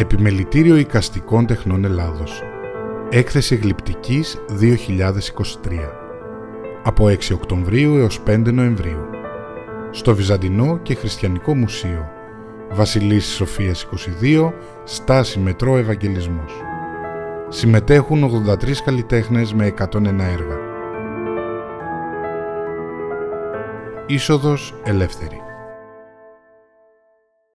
Επιμελητήριο Εικαστικών Τεχνών Ελλάδος. Έκθεση Γλυπτικής 2023. Από 6 Οκτωβρίου έως 5 Νοεμβρίου. Στο Βυζαντινό και Χριστιανικό Μουσείο. Βασιλής Σοφίας 22, στάση Μετρό Ευαγγελισμός. Συμμετέχουν 83 καλλιτέχνες με 101 έργα. Είσοδος ελεύθερη.